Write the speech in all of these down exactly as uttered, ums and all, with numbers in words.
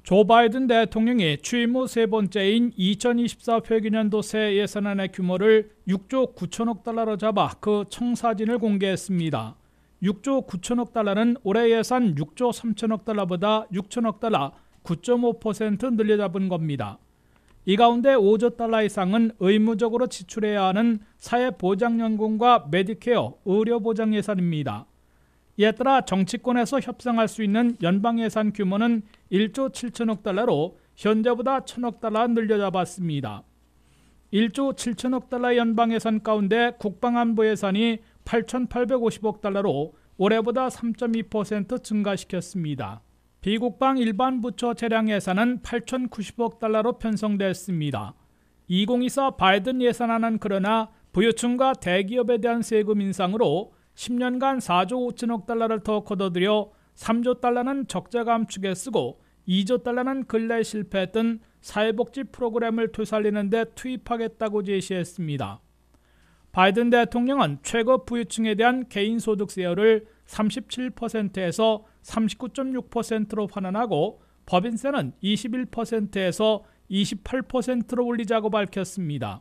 조 바이든 대통령이 취임 후 세 번째인 이천이십사 회계년도 새 예산안의 규모를 육조 구천억 달러로 잡아 그 청사진을 공개했습니다. 육조 구천억 달러는 올해 예산 육조 삼천억 달러보다 육천억 달러 구 점 오 퍼센트 늘려 잡은 겁니다. 이 가운데 오조 달러 이상은 의무적으로 지출해야 하는 사회보장연금과 메디케어, 의료보장 예산입니다. 이에 따라 정치권에서 협상할 수 있는 연방예산 규모는 일조 칠천억 달러로 현재보다 천억 달러 늘려 잡았습니다. 일조 칠천억 달러 연방예산 가운데 국방안보 예산이 팔천팔백오십억 달러로 올해보다 삼 점 이 퍼센트 증가시켰습니다. 비국방 일반 부처 재량 예산은 팔천구십억 달러로 편성됐습니다. 이천이십사 바이든 예산안은 그러나 부유층과 대기업에 대한 세금 인상으로 십 년간 사조 오천억 달러를 더 걷어들여 삼조 달러는 적자 감축에 쓰고 이조 달러는 근래 실패했던 사회복지 프로그램을 되살리는 데 투입하겠다고 제시했습니다. 바이든 대통령은 최고 부유층에 대한 개인소득세율을 삼십칠 퍼센트에서 삼십구 점 육 퍼센트로 환원하고 법인세는 이십일 퍼센트에서 이십팔 퍼센트로 올리자고 밝혔습니다.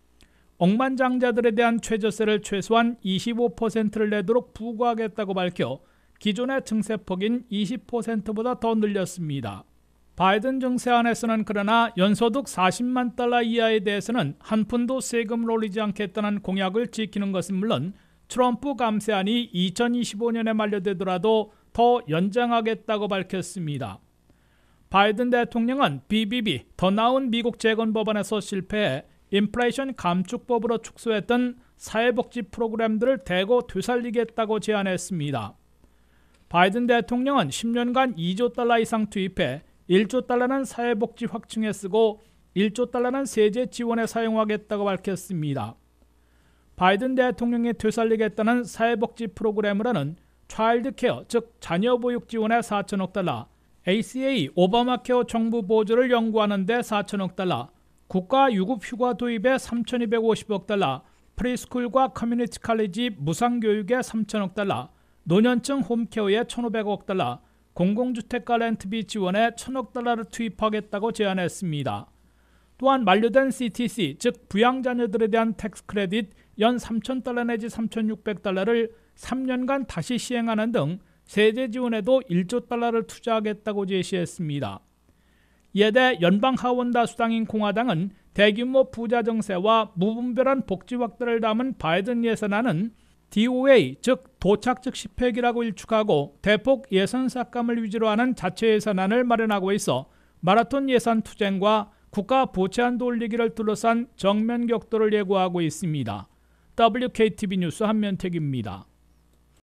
억만장자들에 대한 최저세를 최소한 이십오 퍼센트를 내도록 부과하겠다고 밝혀 기존의 증세폭인 이십 퍼센트보다 더 늘렸습니다. 바이든 증세안에서는 그러나 연소득 사십만 달러 이하에 대해서는 한 푼도 세금을 올리지 않겠다는 공약을 지키는 것은 물론 트럼프 감세안이 이천이십오 년에 만료되더라도 더 연장하겠다고 밝혔습니다. 바이든 대통령은 비비비, 더 나은 미국 재건 법안에서 실패해 인플레이션 감축법으로 축소했던 사회복지 프로그램들을 대거 되살리겠다고 제안했습니다. 바이든 대통령은 십 년간 이조 달러 이상 투입해 일조 달러는 사회복지 확충에 쓰고 일조 달러는 세제 지원에 사용하겠다고 밝혔습니다. 바이든 대통령이 되살리겠다는 사회복지 프로그램으로는 차일드 케어, 즉 자녀보육 지원에 사천억 달러, 에이씨에이 오바마 케어 정부 보조를 연구하는 데 사천억 달러, 국가 유급 휴가 도입에 삼천이백오십억 달러, 프리스쿨과 커뮤니티 칼리지 무상교육에 삼천억 달러, 노년층 홈케어에 천오백억 달러, 공공주택가 렌트비 지원에 천억 달러를 투입하겠다고 제안했습니다. 또한 만료된 씨티씨, 즉 부양자녀들에 대한 텍스 크레딧 연 삼천 달러 내지 삼천육백 달러를 삼 년간 다시 시행하는 등 세제 지원에도 일조 달러를 투자하겠다고 제시했습니다. 이에 대해 연방 하원 다수당인 공화당은 대규모 부자 증세와 무분별한 복지 확대를 담은 바이든 예산안은 디오에이, 즉 도착 즉 십 회기라고 일축하고 대폭 예산 삭감을 위주로 하는 자체 예산안을 마련하고 있어 마라톤 예산 투쟁과 국가 부채 한도 올리기를 둘러싼 정면 격돌을 예고하고 있습니다. 더블유케이티비 뉴스 한면택입니다.